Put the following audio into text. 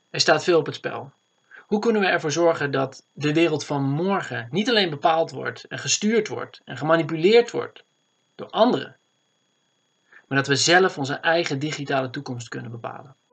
Er staat veel op het spel. Hoe kunnen we ervoor zorgen dat de wereld van morgen niet alleen bepaald wordt en gestuurd wordt en gemanipuleerd wordt door anderen, maar dat we zelf onze eigen digitale toekomst kunnen bepalen?